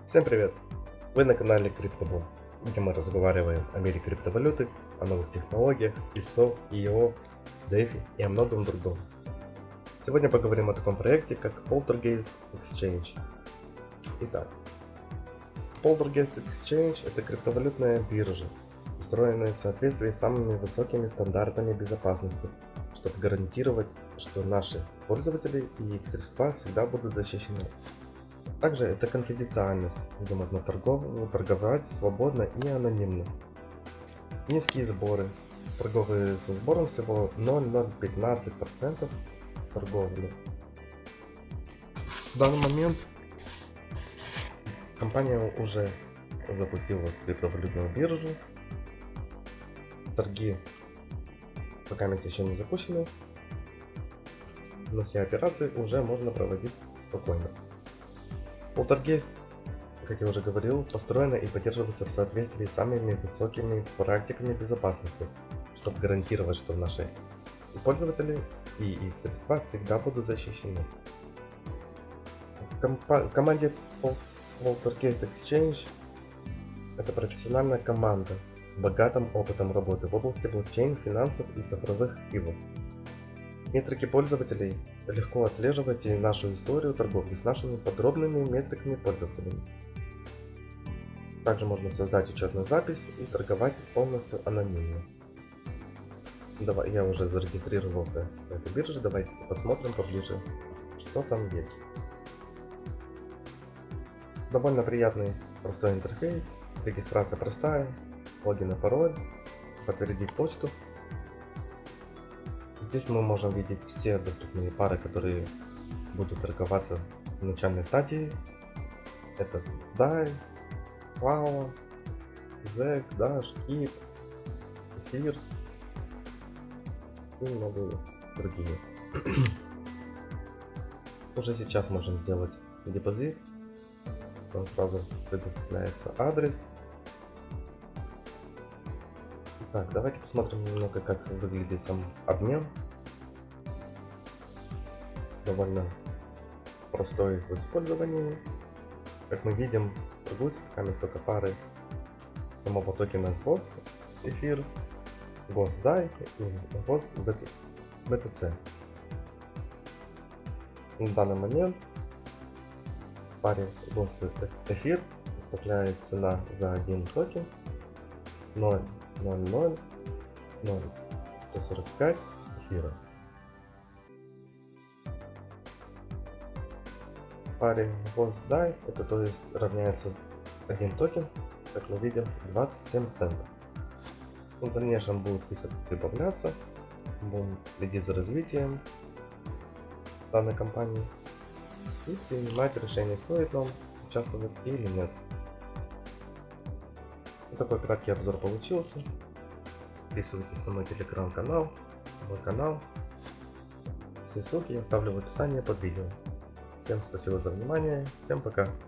Всем привет! Вы на канале CryptoBoom, где мы разговариваем о мире криптовалюты, о новых технологиях, ISO, EO, DeFi и о многом другом. Сегодня поговорим о таком проекте, как Poltergeist Exchange. Итак, Poltergeist Exchange — это криптовалютная биржа, устроенная в соответствии с самыми высокими стандартами безопасности, чтобы гарантировать, что наши пользователи и их средства всегда будут защищены. Также это конфиденциальность, где можно торговать свободно и анонимно. Низкие сборы. Торговые со сбором всего 0,015% торговли. В данный момент компания уже запустила криптовалютную биржу. Торги пока еще не запущены, но все операции уже можно проводить спокойно. Poltergeist, как я уже говорил, построена и поддерживается в соответствии с самыми высокими практиками безопасности, чтобы гарантировать, что наши пользователи и их средства всегда будут защищены. В команде Poltergeist Exchange это профессиональная команда с богатым опытом работы в области блокчейн, финансов и цифровых активов. Метрики пользователей легко отслеживать и нашу историю торговли с нашими подробными метриками пользователей. Также можно создать учетную запись и торговать полностью анонимно. Я уже зарегистрировался на этой бирже, давайте посмотрим поближе, что там есть. Довольно приятный, простой интерфейс, регистрация простая, логин и пароль, подтвердить почту. Здесь мы можем видеть все доступные пары, которые будут торговаться в начальной стадии. Это DAI, FAO, ZEC, Dash, KIP, Эфир и многие другие. Уже сейчас можем сделать депозит. Вам сразу предоставляется адрес. Так, давайте посмотрим немного, как выглядит сам обмен. Довольно простой в использовании. Как мы видим, торгуются пока только пары самого токена GHOST Эфир, GHOST DAI и GHOST BTC. На данный момент в паре GHOST Эфир составляет цена за один токен 0,145 эфира. В паре GHOST DAI это то есть равняется один токен, как мы видим, 27 центов. В дальнейшем будет список прибавляться, будем следить за развитием данной компании и принимать решение, стоит нам участвовать или нет. Вот такой краткий обзор получился. Подписывайтесь на мой телеграм-канал, мой канал. Все ссылки я оставлю в описании под видео. Всем спасибо за внимание, всем пока.